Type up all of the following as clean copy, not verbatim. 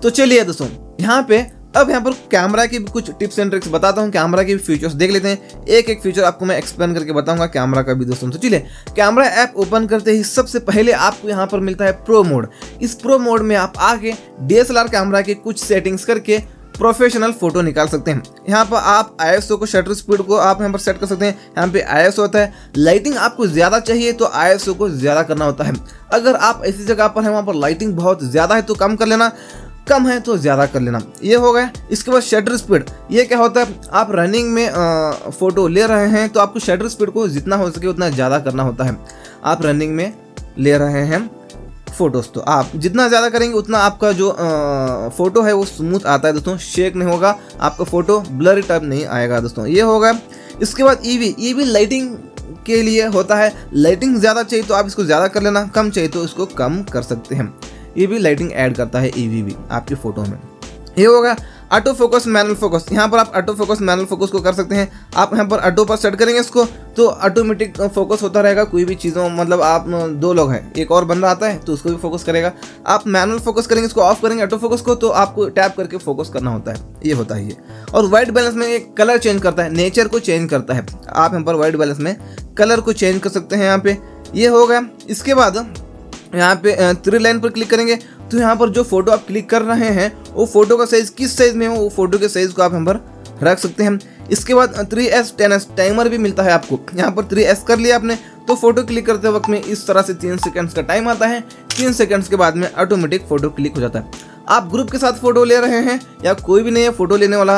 तो चलिए दोस्तों यहाँ पर कैमरा की कुछ टिप्स एंड ट्रिक्स बताता हूँ, कैमरा के भी फीचर्स देख लेते हैं। एक एक फीचर आपको मैं एक्सप्लेन करके बताऊंगा कैमरा का भी दोस्तों। तो चलिए कैमरा ऐप ओपन करते ही सबसे पहले आपको यहाँ पर मिलता है प्रो मोड। इस प्रो मोड में आप आगे DSLR कैमरा के कुछ सेटिंग्स करके प्रोफेशनल फोटो निकाल सकते हैं। यहाँ पर आप ISO को, शटर स्पीड को आप यहाँ पर सेट कर सकते हैं। यहाँ पे ISO होता है, लाइटिंग आपको ज़्यादा चाहिए तो ISO को ज़्यादा करना होता है। अगर आप ऐसी जगह पर हैं वहाँ पर लाइटिंग बहुत ज़्यादा है तो कम कर लेना, कम है तो ज़्यादा कर लेना। ये हो गया। इसके बाद शटर स्पीड, ये क्या होता है, आप रनिंग में फ़ोटो ले रहे हैं तो आपको शटर स्पीड को जितना हो सके उतना ज़्यादा करना होता है। आप रनिंग में ले रहे हैं फोटोज़ तो आप जितना ज़्यादा करेंगे उतना आपका जो फ़ोटो है वो स्मूथ आता है दोस्तों, शेक नहीं होगा, आपका फ़ोटो ब्लरी टाइप नहीं आएगा दोस्तों। ये होगा। इसके बाद EV लाइटिंग के लिए होता है। लाइटिंग ज़्यादा चाहिए तो आप इसको ज़्यादा कर लेना, कम चाहिए तो इसको कम कर सकते हैं। EV लाइटिंग ऐड करता है EV भी आपकी फ़ोटो में। ये होगा। ऑटो फोकस, मैनुअल फोकस, यहाँ पर आप ऑटो फोकस, मैनुअल फोकस को कर सकते हैं। आप यहाँ पर ऑटो पर सेट करेंगे इसको तो ऑटोमेटिक फोकस होता रहेगा कोई भी चीज़ों, मतलब आप 2 लोग हैं, एक और बंदा आता है तो उसको भी फोकस करेगा। आप मैनुअल फोकस करेंगे, इसको ऑफ करेंगे ऑटो फोकस को तो आपको टैप करके फोकस करना होता है। ये होता है ये। और वाइट बैलेंस में एक कलर चेंज करता है, नेचर को चेंज करता है। आप यहाँ पर वाइट बैलेंस में कलर को चेंज कर सकते हैं यहाँ पे। ये हो गया। इसके बाद यहाँ पे 3 लाइन पर क्लिक करेंगे तो यहाँ पर जो फोटो आप क्लिक कर रहे हैं वो फोटो का साइज किस साइज में हो वो फोटो के साइज को आप यहाँ पर रख सकते हैं। इसके बाद 3S 10S टाइमर भी मिलता है आपको। यहाँ पर 3S कर लिया आपने तो फोटो क्लिक करते वक्त में इस तरह से 3 सेकंड्स का टाइम आता है। 3 सेकंड्स के बाद में ऑटोमेटिक फोटो क्लिक हो जाता है। आप ग्रुप के साथ फोटो ले रहे हैं या कोई भी नहीं है फोटो लेने वाला,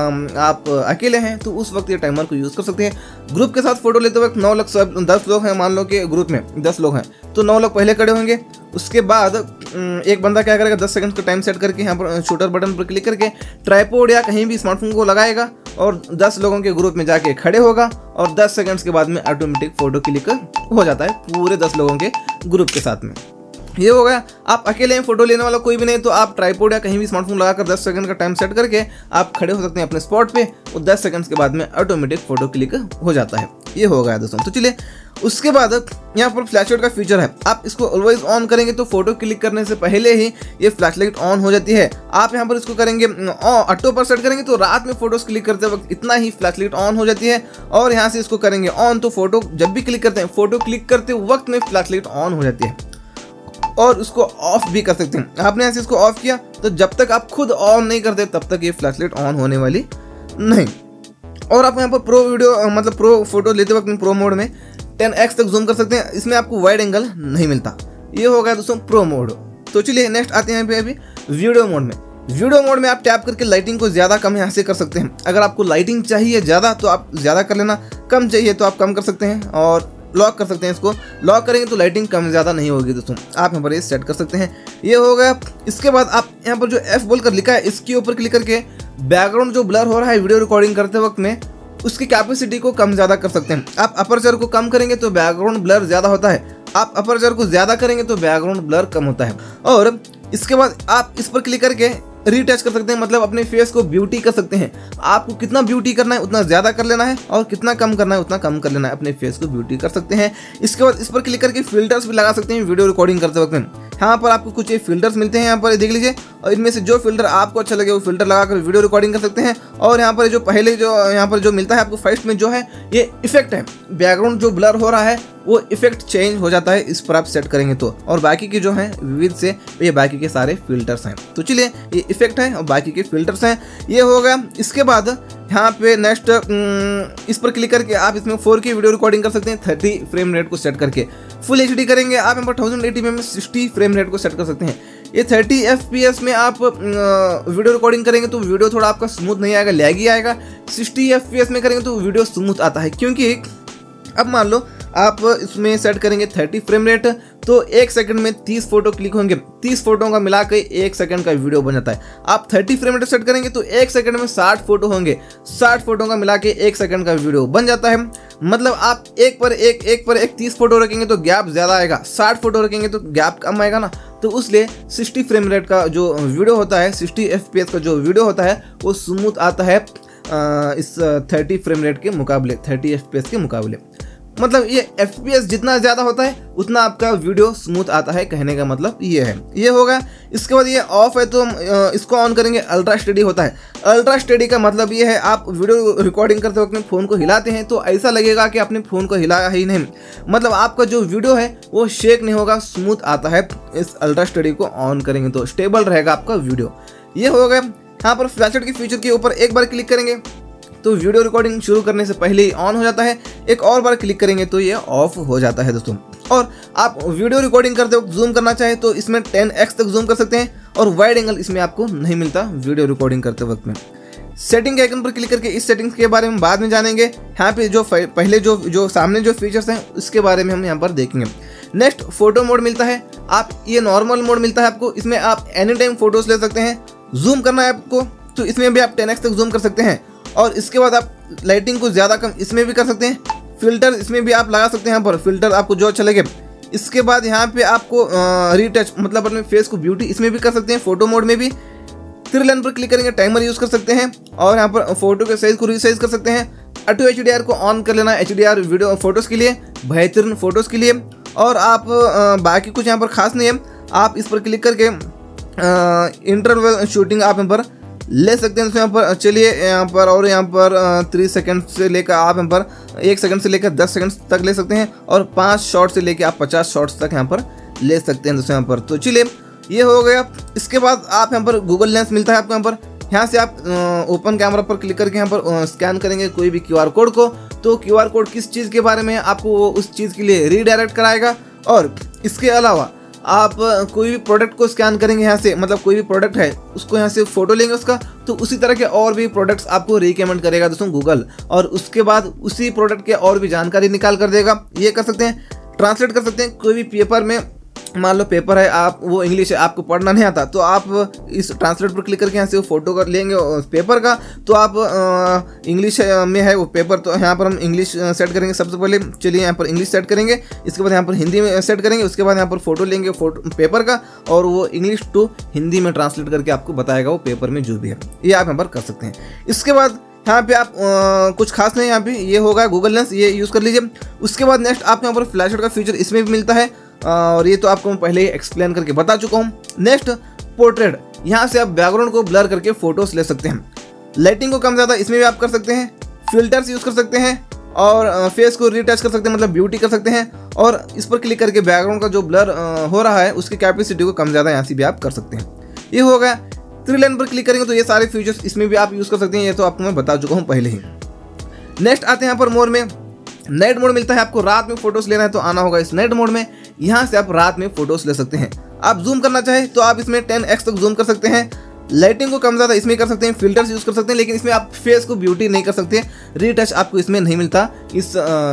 आप अकेले हैं तो उस वक्त ये टाइमर को यूज़ कर सकते हैं। ग्रुप के साथ फोटो लेते वक्त 10 लोग हैं, मान लो कि ग्रुप में 10 लोग हैं तो 9 लोग पहले खड़े होंगे। उसके बाद एक बंदा क्या करेगा, 10 सेकंड का टाइम सेट करके यहाँ पर शूटर बटन पर क्लिक करके ट्राइपॉड या कहीं भी स्मार्टफोन को लगाएगा और 10 लोगों के ग्रुप में जाके खड़े होगा और 10 सेकंड्स के बाद में ऑटोमेटिक फोटो क्लिक हो जाता है पूरे 10 लोगों के ग्रुप के साथ में। ये हो गया। आप अकेले हैं, फोटो लेने वाला कोई भी नहीं तो आप ट्राइपॉड या कहीं भी स्मार्टफोन लगाकर 10 सेकंड का टाइम सेट करके आप खड़े हो सकते हैं अपने स्पॉट पे और 10 सेकंड्स के बाद में ऑटोमेटिक फोटो क्लिक हो जाता है। ये हो गया दोस्तों। तो चलिए उसके बाद यहाँ पर फ्लैश लाइट का फीचर है। आप इसको ऑलवेज ऑन करेंगे तो फोटो क्लिक करने से पहले ही ये फ्लैश लाइट ऑन हो जाती है। आप यहाँ पर इसको करेंगे ऑटो पर सेट करेंगे तो रात में फोटोज क्लिक करते वक्त इतना ही फ्लैश लाइट ऑन हो जाती है। और यहाँ से इसको करेंगे ऑन तो फोटो जब भी क्लिक करते हैं, फोटो क्लिक करते वक्त में फ्लैश लाइट ऑन हो जाती है। और उसको ऑफ भी कर सकते हैं। आपने ऐसे इसको ऑफ किया तो जब तक आप खुद ऑन नहीं करते तब तक ये फ्लैश लाइट ऑन होने वाली नहीं। और आप यहाँ पर प्रो फोटो लेते वक्त प्रो मोड में 10x तक जूम कर सकते हैं। इसमें आपको वाइड एंगल नहीं मिलता। ये हो गया दोस्तों प्रो मोड। तो चलिए नेक्स्ट आते हैं अभी वीडियो मोड में। वीडियो मोड में आप टैप करके लाइटिंग को ज़्यादा कम यहाँ से कर सकते हैं। अगर आपको लाइटिंग चाहिए ज़्यादा तो आप ज़्यादा कर लेना, कम चाहिए तो आप कम कर सकते हैं और लॉक कर सकते हैं। इसको लॉक करेंगे तो लाइटिंग कम ज़्यादा नहीं होगी दोस्तों। आप यहाँ पर ये सेट कर सकते हैं। ये हो गया। इसके बाद आप यहाँ पर जो F बोलकर लिखा है इसके ऊपर क्लिक करके बैकग्राउंड जो ब्लर हो रहा है वीडियो रिकॉर्डिंग करते वक्त में उसकी कैपेसिटी को कम ज़्यादा कर सकते हैं। आप अपर्चर को कम करेंगे तो बैकग्राउंड ब्लर ज़्यादा होता है, आप अपर्चर को ज़्यादा करेंगे तो बैकग्राउंड ब्लर कम होता है। और इसके बाद आप इस पर क्लिक करके रीटच कर सकते हैं, मतलब अपने फेस को ब्यूटी कर सकते हैं। आपको कितना ब्यूटी करना है उतना ज़्यादा कर लेना है और कितना कम करना है उतना कम कर लेना है, अपने फेस को ब्यूटी कर सकते हैं। इसके बाद इस पर क्लिक करके फिल्टर्स भी लगा सकते हैं वीडियो रिकॉर्डिंग करते वक्त। यहाँ पर आपको कुछ फिल्टर्स मिलते हैं, यहाँ पर देख लीजिए और इनमें से जो फिल्टर आपको अच्छा लगे वो फिल्टर लगाकर वीडियो रिकॉर्डिंग कर सकते हैं। और यहाँ पर जो पहले जो यहाँ पर जो मिलता है आपको फर्स्ट में जो है ये इफेक्ट है, बैकग्राउंड जो ब्लर हो रहा है वो इफेक्ट चेंज हो जाता है इस पर आप सेट करेंगे तो। और बाकी की जो है विविध से ये बाकी के सारे फिल्टर्स हैं। तो चलिए ये इफेक्ट है और बाकी के फिल्टर्स हैं। ये हो गया। इसके बाद यहाँ पे नेक्स्ट इस पर क्लिक करके आप इसमें 4K वीडियो रिकॉर्डिंग कर सकते हैं 30 फ्रेम रेट को सेट करके। फुल HD करेंगे आप यहाँ पर 1080p में 60 फ्रेम रेट को सेट कर सकते हैं। ये 30 FPS में आप वीडियो रिकॉर्डिंग करेंगे तो वीडियो थोड़ा आपका स्मूथ नहीं आएगा, लैगी आएगा। 60 FPS में करेंगे तो वीडियो स्मूथ आता है, क्योंकि अब मान लो आप इसमें सेट करेंगे 30 फ्रेम रेट तो 1 सेकंड में 30 फोटो क्लिक होंगे। 30 फोटो का मिला के 1 सेकंड का वीडियो बन जाता है। आप 30 फ्रेम रेट सेट करेंगे तो 1 सेकंड में 60 फोटो होंगे। 60 फोटो का मिला के 1 सेकंड का वीडियो बन जाता है। मतलब आप एक पर एक 30 फोटो रखेंगे तो गैप ज़्यादा आएगा, 60 फोटो रखेंगे तो गैप कम आएगा ना। तो उसलिए 60 फ्रेम रेट का जो वीडियो होता है, 60 FPS का जो वीडियो होता है वो स्मूथ आता है इस 30 फ्रेम रेट के मुकाबले, 30 FPS के मुकाबले। मतलब ये FPS जितना ज़्यादा होता है उतना आपका वीडियो स्मूथ आता है, कहने का मतलब ये है। ये होगा। इसके बाद ये ऑफ है तो हम इसको ऑन करेंगे, अल्ट्रा स्टडी होता है। अल्ट्रा स्टडी का मतलब ये है आप वीडियो रिकॉर्डिंग करते वक्त अपने फ़ोन को हिलाते हैं तो ऐसा लगेगा कि अपने फ़ोन को हिलाया ही नहीं, मतलब आपका जो वीडियो है वो शेक नहीं होगा, स्मूथ आता है। इस अल्ट्रा स्टडी को ऑन करेंगे तो स्टेबल रहेगा आपका वीडियो। ये हो गया। यहाँ पर फ्लैशलाइट की फीचर के ऊपर एक बार क्लिक करेंगे तो वीडियो रिकॉर्डिंग शुरू करने से पहले ही ऑन हो जाता है, एक और बार क्लिक करेंगे तो ये ऑफ हो जाता है दोस्तों। और आप वीडियो रिकॉर्डिंग करते वक्त जूम करना चाहे तो इसमें 10x तक जूम कर सकते हैं और वाइड एंगल इसमें आपको नहीं मिलता वीडियो रिकॉर्डिंग करते वक्त में। सेटिंग के आइकन पर क्लिक करके इस सेटिंग्स के बारे में बाद में जानेंगे। यहाँ पे जो पहले जो सामने जो फीचर्स हैं उसके बारे में हम यहाँ पर देखेंगे। नेक्स्ट फोटो मोड मिलता है, आप ये नॉर्मल मोड मिलता है आपको, इसमें आप एनी टाइम फोटोज ले सकते हैं। जूम करना है आपको तो इसमें भी आप 10x तक जूम कर सकते हैं और इसके बाद आप लाइटिंग को ज़्यादा कम इसमें भी कर सकते हैं। फिल्टर इसमें भी आप लगा सकते हैं, यहाँ पर फिल्टर आपको जो अच्छा लगे। इसके बाद यहाँ पे आपको रीटच मतलब अपने फेस को ब्यूटी इसमें भी कर सकते हैं, फोटो मोड में भी। 3 लाइन पर क्लिक करेंगे, टाइमर यूज़ कर सकते हैं और यहाँ पर फोटो के साइज को रीसाइज कर सकते हैं। ऑटो HDR को ऑन कर लेना, HDR वीडियो फोटोज़ के लिए, बेहतरीन फोटोज़ के लिए। और आप बाकी कुछ यहाँ पर खास नहीं है, आप इस पर क्लिक करके इंटरवल शूटिंग आप यहाँ पर ले सकते हैं। तो यहाँ पर चलिए यहाँ पर और यहाँ पर 3 सेकंड से लेकर आप यहाँ पर 1 सेकंड से लेकर 10 सेकंड तक ले सकते हैं और 5 शॉट से लेकर आप 50 शॉट्स तक यहाँ पर ले सकते हैं दोस्तों यहाँ पर। तो चलिए ये हो गया। इसके बाद आप यहाँ पर गूगल लेंस मिलता है आपको, यहाँ से आप ओपन कैमरा पर क्लिक करके यहाँ पर स्कैन करेंगे कोई भी QR कोड को, तो QR कोड किस चीज़ के बारे में है आपको वो उस चीज़ के लिए रीडायरेक्ट कराएगा। और इसके अलावा आप कोई भी प्रोडक्ट को स्कैन करेंगे यहाँ से, मतलब कोई भी प्रोडक्ट है उसको यहाँ से फोटो लेंगे उसका, तो उसी तरह के और भी प्रोडक्ट्स आपको रिकमेंड करेगा दोस्तों गूगल, और उसके बाद उसी प्रोडक्ट के और भी जानकारी निकाल कर देगा। ये कर सकते हैं, ट्रांसलेट कर सकते हैं। कोई भी पेपर में मान लो पेपर है, आप वो इंग्लिश है, आपको पढ़ना नहीं आता, तो आप इस ट्रांसलेट पर क्लिक करके यहाँ से वो फोटो कर लेंगे पेपर का, तो आप इंग्लिश में है वो पेपर, तो यहाँ पर हम इंग्लिश सेट करेंगे सबसे पहले। चलिए यहाँ पर इंग्लिश सेट करेंगे, इसके बाद यहाँ पर हिंदी में सेट करेंगे, उसके बाद यहाँ पर फोटो लेंगे पेपर का और वो इंग्लिश टू हिंदी में ट्रांसलेट करके आपको बताएगा वो पेपर में जो भी है। ये आप यहाँ पर कर सकते हैं। इसके बाद यहाँ पे आप कुछ खास नहीं, यहाँ पे ये होगा गूगल लेंस, ये यूज़ कर लीजिए। उसके बाद नेक्स्ट आपको यहाँ पर फ्लैशलाइट का फीचर इसमें भी मिलता है और ये तो आपको मैं पहले ही एक्सप्लेन करके बता चुका हूँ। नेक्स्ट पोर्ट्रेट, यहाँ से आप बैकग्राउंड को ब्लर करके फोटोज ले सकते हैं। लाइटिंग को कम ज़्यादा इसमें भी आप कर सकते हैं। फिल्टर्स यूज़ कर सकते हैं और फेस को रीटच कर सकते हैं, मतलब ब्यूटी कर सकते हैं। और इस पर क्लिक करके बैकग्राउंड का जो ब्लर हो रहा है उसकी कैपेसिटी को कम ज़्यादा यहाँ से भी आप कर सकते हैं। ये हो गया। 3 लाइन पर क्लिक करेंगे तो ये सारे फीचर्स इसमें भी आप यूज़ कर सकते हैं, ये तो आपको मैं बता चुका हूँ पहले ही। नेक्स्ट आते हैं यहाँ पर मोड में। नाइट मोड मिलता है आपको, रात में फोटोज लेना है तो आना होगा इस नाइट मोड में। यहाँ से आप रात में फोटोज ले सकते हैं। आप जूम करना चाहे तो आप इसमें 10x तक जूम कर सकते हैं। लाइटिंग को कम ज़्यादा इसमें कर सकते हैं, फिल्टर्स यूज़ कर सकते हैं, लेकिन इसमें आप फेस को ब्यूटी नहीं कर सकते, रीटच आपको इसमें नहीं मिलता इस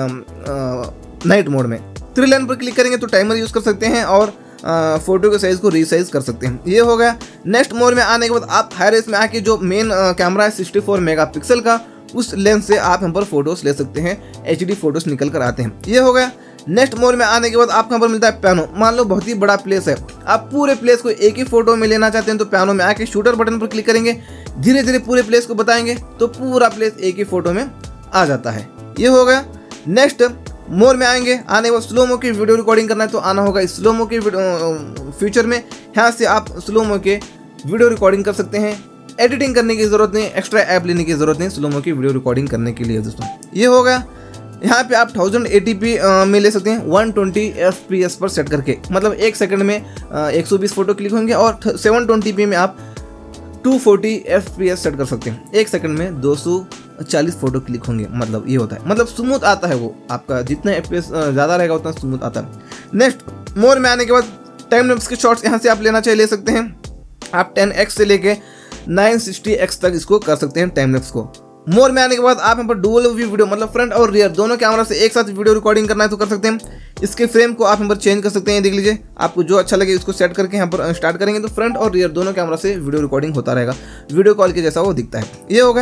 नाइट मोड में। 3 लाइन पर क्लिक करेंगे तो टाइमर यूज़ कर सकते हैं और फोटो के साइज को रीसाइज कर सकते हैं। ये हो गया। नेक्स्ट मोड में आने के बाद आप हाई रेस में आके जो मेन कैमरा है 64 मेगापिक्सल का, उस लेंस से आप यहाँ पर फोटोज ले सकते हैं, HD फोटोज निकल कर आते हैं। ये हो गया। नेक्स्ट मोड में आने के बाद आपको यहाँ पर मिलता है पियानो। मान लो बहुत ही बड़ा प्लेस है, आप पूरे प्लेस को एक ही फोटो में लेना चाहते हैं तो पियानो में आके शूटर बटन पर क्लिक करेंगे, धीरे धीरे पूरे प्लेस को बताएंगे तो पूरा प्लेस एक ही फोटो में आ जाता है। ये हो गया। नेक्स्ट मोड में आएंगे, आने के बाद स्लोमो की वीडियो रिकॉर्डिंग करना है तो आना होगा इस स्लोमो के फ्यूचर में। यहाँ से आप स्लोमो के वीडियो रिकॉर्डिंग कर सकते हैं। एडिटिंग करने की ज़रूरत नहीं, एक्स्ट्रा ऐप लेने की ज़रूरत नहीं स्लोमो की वीडियो रिकॉर्डिंग करने के लिए दोस्तों। ये हो गया। यहाँ पे आप 1080p में ले सकते हैं 120 FPS पर सेट करके, मतलब 1 सेकंड में 120 फोटो क्लिक होंगे और 720p में आप 240 FPS सेट कर सकते हैं। 1 सेकंड में 240 फोटो क्लिक होंगे, मतलब ये होता है, मतलब स्मूथ आता है वो, आपका जितना FPS ज़्यादा रहेगा उतना स्मूथ आता है। नेक्स्ट मोड में आने के बाद टाइम लैप्स के शॉट्स यहाँ से आप लेना चाहिए ले सकते हैं। आप 10x से लेके 960x तक इसको कर सकते हैं टाइम लैप्स को। मोड में आने के बाद आप यहाँ पर डुअल व्यू वीडियो, मतलब फ्रंट और रियर दोनों कैमरा से एक साथ वीडियो रिकॉर्डिंग करना है तो कर सकते हैं। इसके फ्रेम को आप यहाँ पर चेंज कर सकते हैं, देख लीजिए आपको जो अच्छा लगे इसको सेट करके यहाँ पर स्टार्ट करेंगे तो फ्रंट और रियर दोनों कैमरा से वीडियो रिकॉर्डिंग होता रहेगा, वीडियो कॉल के जैसा वो दिखता है। ये होगा।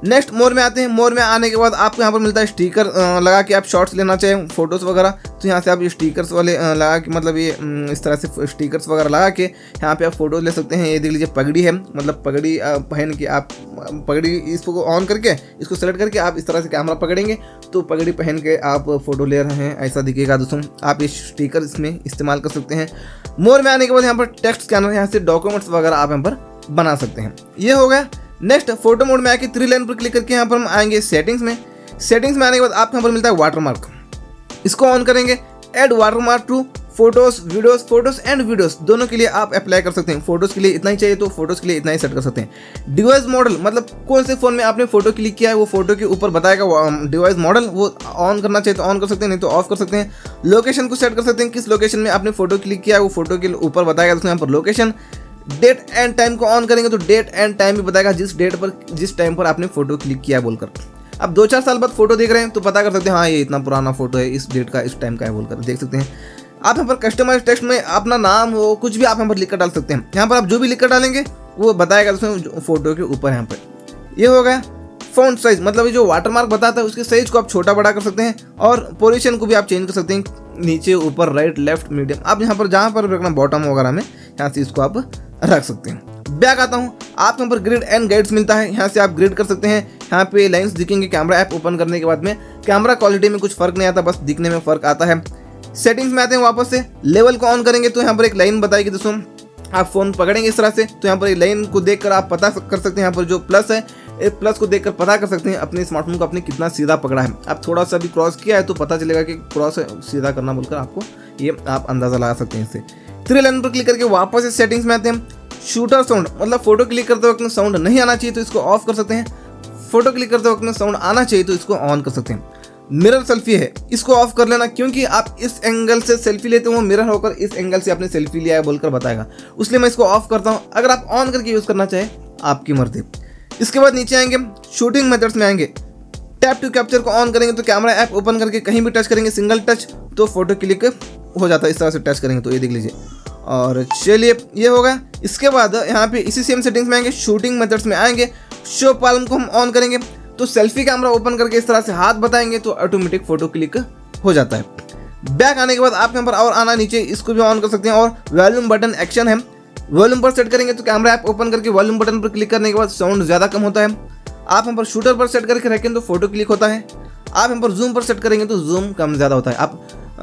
नेक्स्ट मोर में आते हैं। मोर में आने के बाद आपको यहाँ पर मिलता है स्टिकर लगा के आप शॉर्ट्स लेना चाहें, फोटोज़ वगैरह, तो यहाँ से आप ये स्टिकर्स वाले लगा के, मतलब ये इस तरह से स्टिकर्स वगैरह लगा के यहाँ पे आप फोटोज़ ले सकते हैं। ये देख लीजिए पगड़ी है, मतलब पगड़ी पहन के आप पगड़ी इसको ऑन करके इसको सेलेक्ट करके आप इस तरह से कैमरा पकड़ेंगे तो पगड़ी पहन के आप फोटो ले रहे हैं, ऐसा दिखेगा दोस्तों। आप ये स्टिकर इसमें इस्तेमाल कर सकते हैं। मोर में आने के बाद यहाँ पर टेक्स्ट स्कैनर, यहाँ से डॉक्यूमेंट्स वगैरह आप यहाँ पर बना सकते हैं। ये हो गया। नेक्स्ट फोटो मोड में आके 3 लाइन पर क्लिक करके यहाँ पर हम आएंगे सेटिंग्स में। सेटिंग्स में आने के बाद आपको यहाँ पर मिलता है वाटरमार्क, इसको ऑन करेंगे। Add watermark to photos videos, photos and videos दोनों के लिए आप अप्लाई कर सकते हैं। फोटोज के लिए इतना ही चाहिए तो फोटोज के लिए इतना ही सेट कर सकते हैं। डिवाइस मॉडल, मतलब कौन से फोन में आपने फोटो क्लिक किया है वो फोटो के ऊपर बताएगा डिवाइस मॉडल, वो ऑन करना चाहिए तो ऑन कर सकते हैं, नहीं तो ऑफ कर सकते हैं। लोकेशन को सेट कर सकते हैं, किस लोकेशन में आपने फोटो क्लिक किया है वो फोटो के ऊपर बताएगा दोस्तों यहाँ पर लोकेशन। डेट एंड टाइम को ऑन करेंगे तो डेट एंड टाइम भी बताएगा, जिस डेट पर जिस टाइम पर आपने फोटो क्लिक किया है बोलकर। अब 2-4 साल बाद फोटो देख रहे हैं तो पता कर सकते हैं हाँ ये इतना पुराना फोटो है, इस डेट का इस टाइम का है बोलकर देख सकते हैं। आप यहाँ पर कस्टमाइज टेक्स्ट में अपना नाम हो कुछ भी आप यहाँ पर लिख कर डाल सकते हैं। यहाँ पर आप जो भी लिख कर डालेंगे वो बताएगा दोस्तों फोटो के ऊपर यहाँ पर। ये हो गया। फ़ॉन्ट साइज, मतलब ये जो वाटरमार्क बताता है उसके साइज को आप छोटा बड़ा कर सकते हैं और पोजीशन को भी आप चेंज कर सकते हैं, नीचे ऊपर राइट लेफ्ट मीडियम। आप यहाँ पर जहाँ पर रखना बॉटम वगैरह में यहाँ से इसको आप रख सकते हैं। बैक आता हूँ, आप यहाँ पर ग्रिड एंड गाइड्स मिलता है, यहाँ से आप ग्रिड कर सकते हैं। यहाँ पे लाइंस दिखेंगे कैमरा ऐप ओपन करने के बाद में। कैमरा क्वालिटी में कुछ फर्क नहीं आता, बस दिखने में फर्क आता है। सेटिंग्स में आते हैं वापस से। लेवल को ऑन करेंगे तो यहाँ पर एक लाइन बताएगी दोस्तों, आप फोन पकड़ेंगे इस तरह से तो यहाँ पर एक लाइन को देखकर आप पता कर सकते हैं। यहाँ पर जो प्लस है एक प्लस को देखकर पता कर सकते हैं अपने स्मार्टफोन को अपने कितना सीधा पकड़ा है। आप थोड़ा सा भी क्रॉस किया है तो पता चलेगा कि क्रॉस सीधा करना बोलकर आपको ये आप अंदाजा लगा सकते हैं इससे। 3 लाइन पर क्लिक करके वापस से सेटिंग्स में आते हैं। शूटर साउंड, मतलब फोटो क्लिक करते वक्त में साउंड नहीं आना चाहिए तो इसको ऑफ कर सकते हैं। फोटो क्लिक करते वक्त में साउंड आना चाहिए तो इसको ऑन कर सकते हैं। मिरर सेल्फी है, इसको ऑफ कर लेना, क्योंकि आप इस एंगल से सेल्फी लेते हो मिरर होकर इस एंगल से आपने सेल्फी लिया है बोलकर बताएगा, इसलिए मैं इसको ऑफ करता हूँ। अगर आप ऑन करके यूज़ करना चाहे आपकी मर्जी। इसके बाद नीचे आएंगे, शूटिंग मेथड्स में आएंगे। टैप टू कैप्चर को ऑन करेंगे तो कैमरा ऐप ओपन करके कहीं भी टच करेंगे सिंगल टच तो फोटो क्लिक हो जाता है। इस तरह से टच करेंगे तो ये देख लीजिए। और चलिए ये होगा। इसके बाद यहाँ पे इसी सेम सेटिंग्स में आएंगे, शूटिंग मेथड्स में आएंगे। शो पाल्म को हम ऑन करेंगे तो सेल्फी कैमरा ओपन करके इस तरह से हाथ बताएंगे तो ऑटोमेटिक फोटो क्लिक हो जाता है। बैक आने के बाद आप यहाँ पर और आना नीचे, इसको भी ऑन कर सकते हैं। और वॉल्यूम बटन एक्शन है, वॉल्यूम पर सेट करेंगे तो कैमरा ऐप ओपन करके वॉल्यूम बटन पर क्लिक करने के बाद साउंड ज़्यादा कम होता है। आप यहाँ पर शूटर पर सेट करके रखें तो फोटो क्लिक होता है। आप यहाँ पर जूम पर सेट करेंगे तो जूम कम ज़्यादा होता है। आप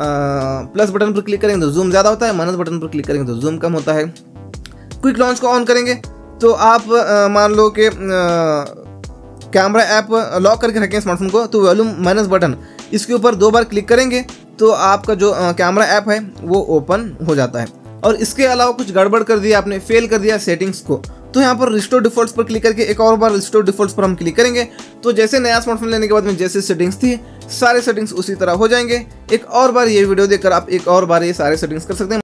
प्लस बटन पर क्लिक करेंगे तो जूम ज़्यादा होता है, माइनस बटन पर क्लिक करेंगे तो जूम कम होता है। क्विक लॉन्च को ऑन करेंगे तो आप मान लो कि कैमरा ऐप लॉक करके रखें स्मार्टफोन को तो वॉल्यूम माइनस बटन इसके ऊपर 2 बार क्लिक करेंगे तो आपका जो कैमरा ऐप है वो ओपन हो जाता है। और इसके अलावा कुछ गड़बड़ कर दिया आपने, फेल कर दिया सेटिंग्स को, तो यहाँ पर रिस्टोर डिफॉल्ट्स पर क्लिक करके एक और बार रिस्टोर डिफॉल्ट्स पर हम क्लिक करेंगे तो जैसे नया स्मार्टफोन लेने के बाद में जैसे सेटिंग्स थी सारे सेटिंग्स उसी तरह हो जाएंगे। एक और बार ये वीडियो देखकर आप एक और बार ये सारे सेटिंग्स कर सकते हैं।